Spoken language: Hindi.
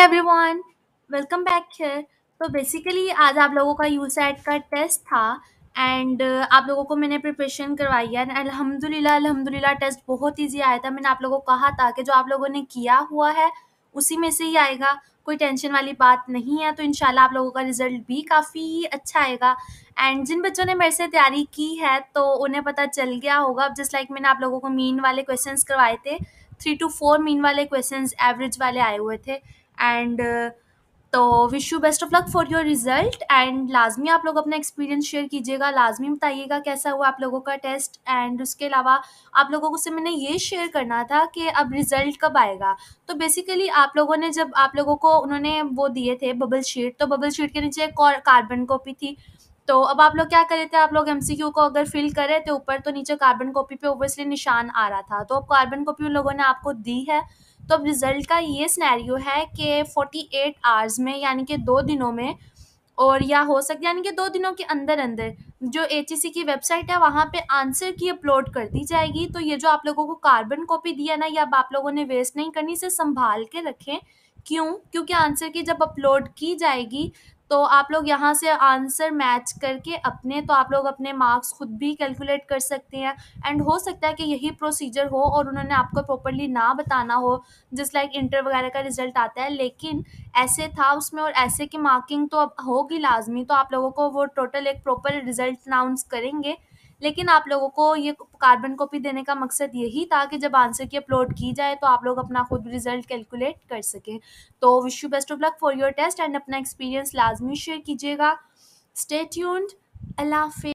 Everyone, welcome back here. तो बेसिकली आज आप लोगों का यूसैट का टेस्ट था एंड आप लोगों को मैंने प्रिपरेशन करवाई है। अल्हम्दुलिल्लाह अल्हम्दुलिल्लाह टेस्ट बहुत इजी आया था। मैंने आप लोगों को कहा था कि जो आप लोगों ने किया हुआ है उसी में से ही आएगा, कोई टेंशन वाली बात नहीं है। तो इंशाल्लाह आप लोगों का रिजल्ट भी काफ़ी अच्छा आएगा। एंड जिन बच्चों ने मेरे से तैयारी की है तो उन्हें पता चल गया होगा, जस्ट लाइक मैंने आप लोगों को मीन वाले क्वेश्चंस करवाए थे। 3 to 4 मीन वाले क्वेश्चंस एवरेज वाले आए हुए थे। एंड तो wish you best of luck for your result. And लाजमी आप लोग अपना एक्सपीरियंस शेयर कीजिएगा, लाजमी बताइएगा कैसा हुआ आप लोगों का टेस्ट। एंड उसके अलावा आप लोगों को से मैंने ये शेयर करना था कि अब रिजल्ट कब आएगा। तो बेसिकली आप लोगों ने, जब आप लोगों को उन्होंने वो दिए थे बबल शीट, तो बबल शीट के नीचे एक और कार्बन कॉपी थी। तो अब आप लोग क्या करे थे, आप लोग एमसीक्यू को अगर फिल करे थे ऊपर, तो नीचे कार्बन कॉपी पे ओब्वियसली निशान आ रहा था। तो अब कार्बन कॉपी उन लोगों ने आपको दी है। तो अब रिजल्ट का ये सिनेरियो है कि 48 आवर्स में, यानी कि 2 दिनों में, और या हो सकता यानी कि 2 दिनों के अंदर अंदर जो एचईसी की वेबसाइट है वहाँ पे आंसर की अपलोड कर दी जाएगी। तो ये जो आप लोगों को कार्बन कॉपी दिया ना, ये अब आप लोगों ने वेस्ट नहीं करनी, इसे संभाल के रखें। क्यों? क्योंकि आंसर की जब अपलोड की जाएगी तो आप लोग यहाँ से आंसर मैच करके अपने, तो आप लोग अपने मार्क्स खुद भी कैलकुलेट कर सकते हैं। एंड हो सकता है कि यही प्रोसीजर हो और उन्होंने आपको प्रॉपरली ना बताना हो, जस्ट लाइक इंटर वगैरह का रिजल्ट आता है, लेकिन ऐसे था उसमें और ऐसे की मार्किंग तो अब होगी लाजमी। तो आप लोगों को वो टोटल एक प्रॉपर रिजल्ट अनाउंस करेंगे। लेकिन आप लोगों को ये कार्बन कॉपी देने का मकसद यही था कि जब आंसर की अपलोड की जाए तो आप लोग अपना खुद रिजल्ट कैलकुलेट कर सकें। तो wish you best of luck for your test and अपना एक्सपीरियंस लाजमी शेयर कीजिएगा। Stay tuned. अल्लाह हाफिज़।